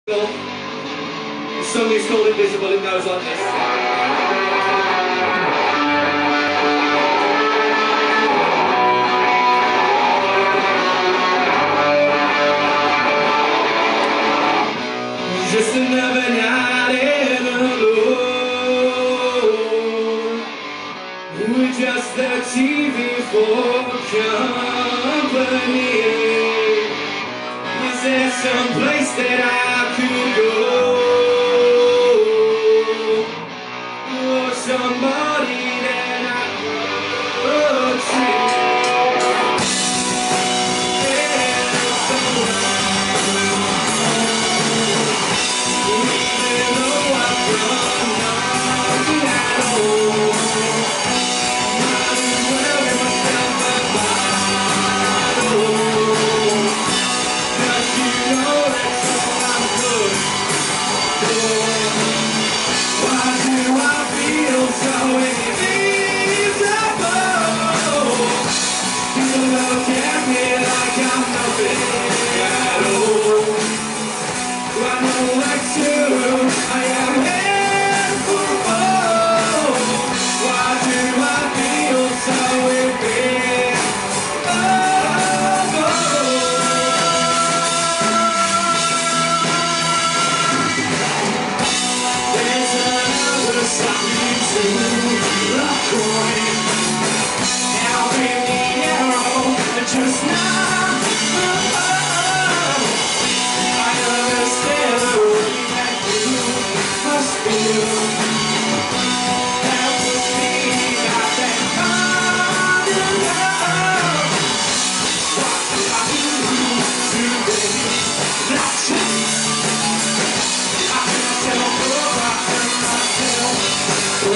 The song is called Invisible, it goes like this. Just another night in alone, with just the TV for company. Is there some place that I could go, or somebody that I could see? Just now, I understand the way that you must feel. That was me, not that kind of love. What did I do today? Not change. I can't tell, oh, I cannot tell. Oh,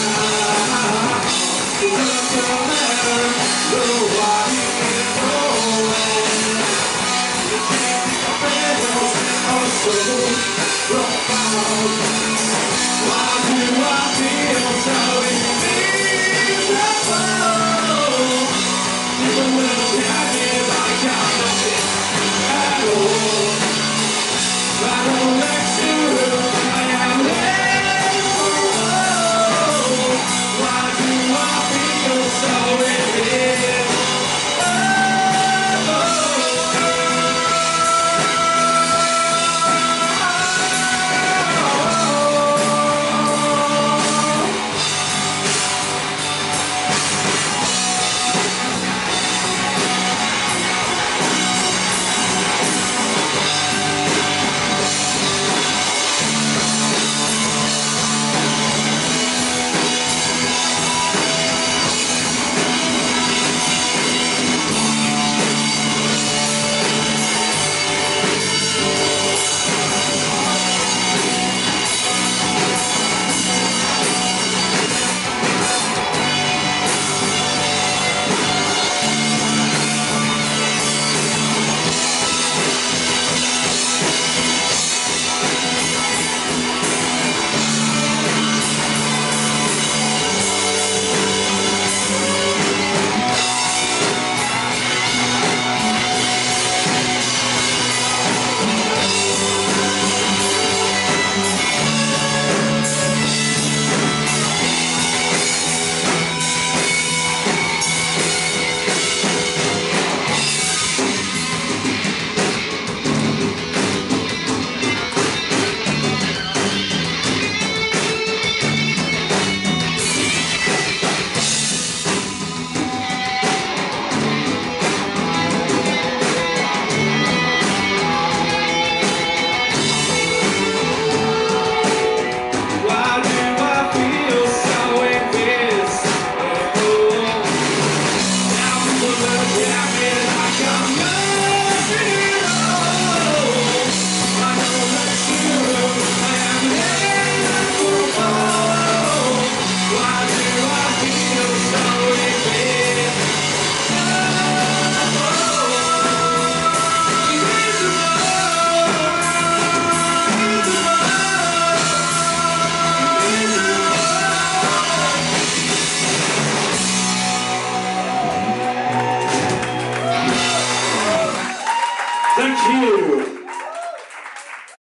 it doesn't matter, nobody. So profound.